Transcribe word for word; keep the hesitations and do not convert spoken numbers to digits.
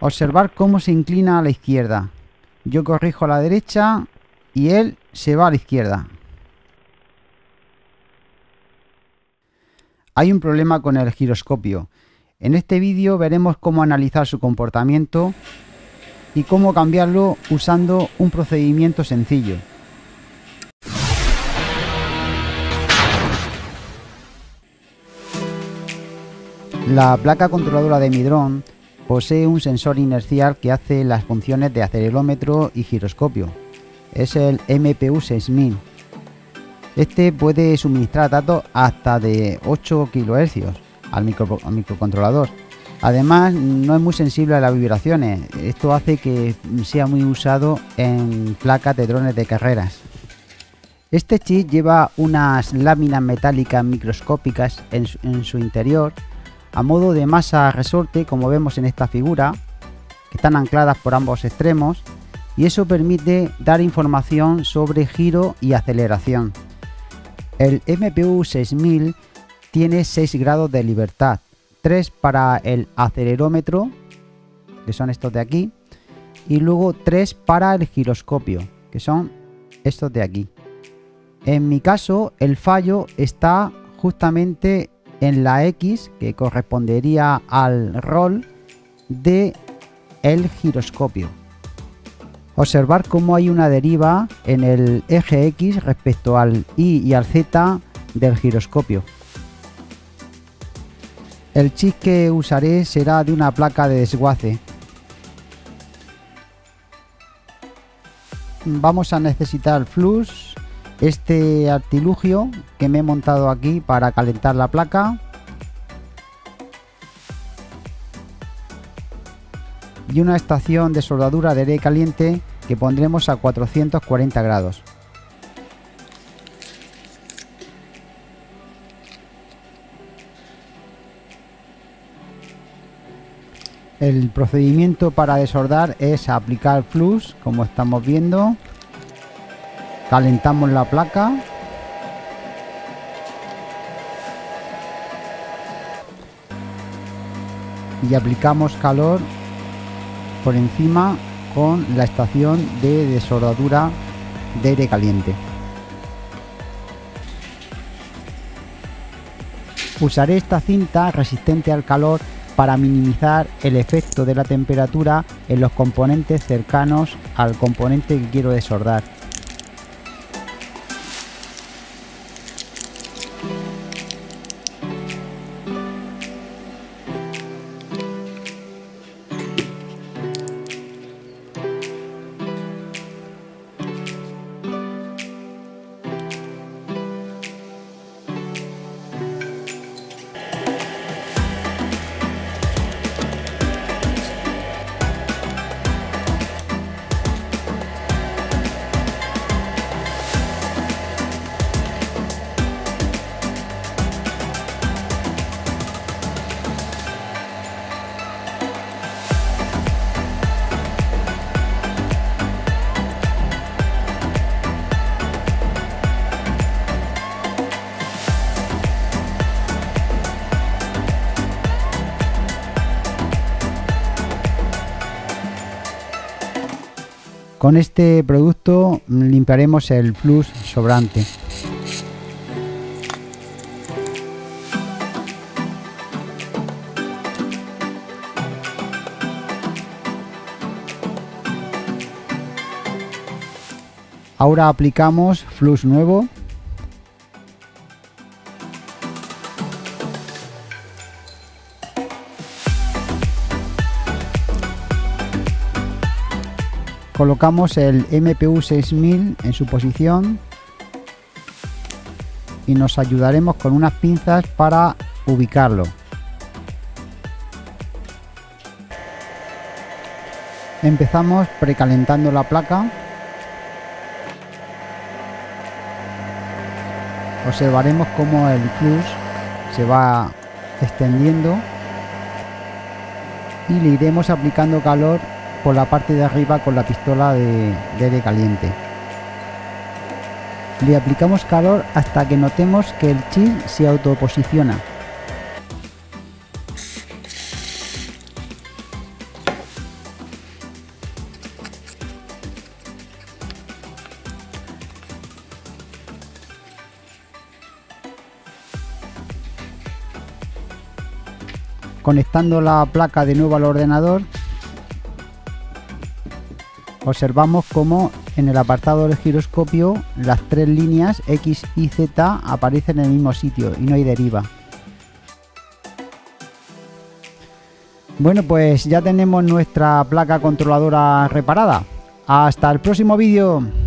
Observar cómo se inclina a la izquierda. Yo corrijo a la derecha y él se va a la izquierda. Hay un problema con el giroscopio. En este vídeo veremos cómo analizar su comportamiento y cómo cambiarlo usando un procedimiento sencillo. La placa controladora de mi dron posee un sensor inercial que hace las funciones de acelerómetro y giroscopio. Es el M P U seis mil. Este puede suministrar datos hasta de ocho kilohercios al, micro, al microcontrolador. Además, no es muy sensible a las vibraciones. Esto hace que sea muy usado en placas de drones de carreras. Este chip lleva unas láminas metálicas microscópicas en su, en su interior, a modo de masa resorte, como vemos en esta figura, que están ancladas por ambos extremos, y eso permite dar información sobre giro y aceleración. El M P U seis mil tiene seis grados de libertad, tres para el acelerómetro, que son estos de aquí, y luego tres para el giroscopio, que son estos de aquí. En mi caso, el fallo está justamente en la X, que correspondería al rol de el giroscopio. Observar cómo hay una deriva en el eje X respecto al Y y al Z del giroscopio. El chip que usaré será de una placa de desguace. Vamos a necesitar flux, este artilugio que me he montado aquí para calentar la placa, y una estación de soldadura de aire caliente que pondremos a cuatrocientos cuarenta grados. El procedimiento para desoldar es aplicar flux, como estamos viendo. Calentamos la placa y aplicamos calor por encima con la estación de desoldadura de aire caliente. Usaré esta cinta resistente al calor para minimizar el efecto de la temperatura en los componentes cercanos al componente que quiero desoldar. Con este producto limpiaremos el flux sobrante. Ahora aplicamos flux nuevo. Colocamos el M P U seis mil en su posición y nos ayudaremos con unas pinzas para ubicarlo. Empezamos precalentando la placa. Observaremos cómo el flux se va extendiendo y le iremos aplicando calor por la parte de arriba con la pistola de, de aire caliente. Le aplicamos calor hasta que notemos que el chip se autoposiciona. Conectando la placa de nuevo al ordenador, observamos como en el apartado del giroscopio las tres líneas X y Z aparecen en el mismo sitio y no hay deriva. Bueno, pues ya tenemos nuestra placa controladora reparada. Hasta el próximo vídeo.